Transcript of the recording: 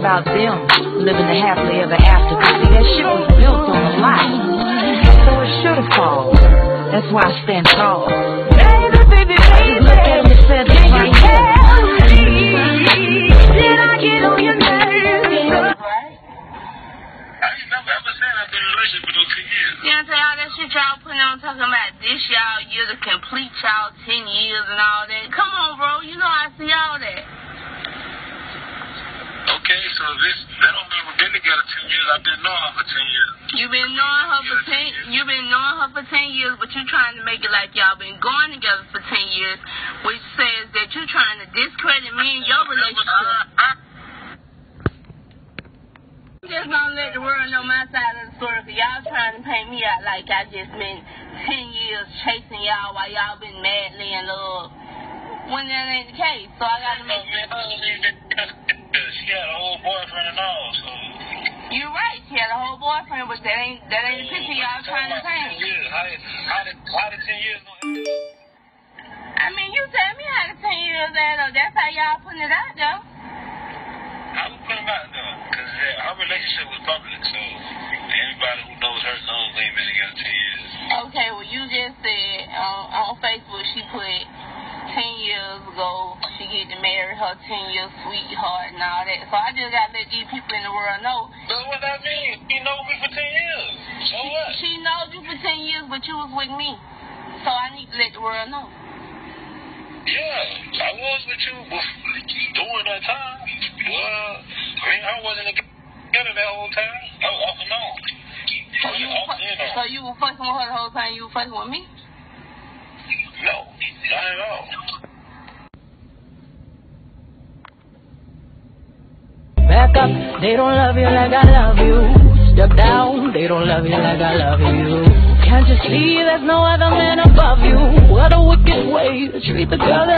about them living the happily ever after. Cause see, that shit was built on a lie. So it should've fallen. That's why I stand tall. Baby, baby, baby. Look at him and said, did you tell me? Did I get on your nerves? I ain't never ever said I've been in a relationship for those 10 years. You know what I'm saying? All that shit y'all putting on talking about this y'all year to complete y'all 10 years and all that. Come on, bro. You know I see all that. Okay, so that don't mean we've been together 10 years. I've been knowing her for 10 years. You've been knowing her for 10 years, but you trying to make it like y'all been going together for 10 years, which says that you trying to discredit me and your relationship. I'm just gonna let the world know my side of the story, cause y'all trying to paint me out like I just been 10 years chasing y'all while y'all been madly in love. When that ain't the case, so I gotta make she had a whole boyfriend and all, so. You're right, she had a whole boyfriend, but that ain't the picture y'all trying to paint. How did 10 years go? I mean, you tell me how the 10 years add up. That's how y'all putting it out there. How we put them out there? Because our relationship was public, so anybody who knows her knows we ain't been together 10 years. Okay, well, you just said on Facebook she put 10 years ago she get to marry her 10-year sweetheart and all that. So I just got to let these people in the world know. So what that mean? She know me for 10 years. So what? She knows you for 10 years, but you was with me. So I need to let the world know. Yeah, I was with you during that time. Well, I mean, I wasn't together that whole time. I was off and on. So you were fucking with her the whole time you were fucking with me? No, not at all. Back up, they don't love you like I love you. Step down, they don't love you like I love you. Can't you see there's no other man above you? What a wicked way to treat the girl